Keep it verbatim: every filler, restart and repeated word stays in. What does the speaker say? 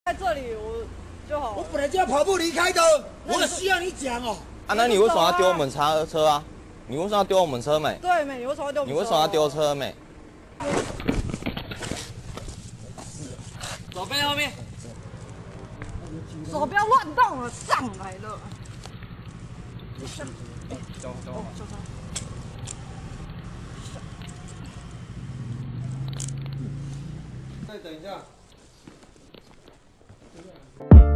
在这里我就好。 我本来就要跑步离开的，我需要你讲哦。 啊，那你为什么要丢我们车车啊？你为什么要丢我们车没？ 对没？你为什么要丢我们车？ 你为什么要丢车没？ 手背后面， 手不要乱动了，上来了。 走走。哦，走走。 再等一下。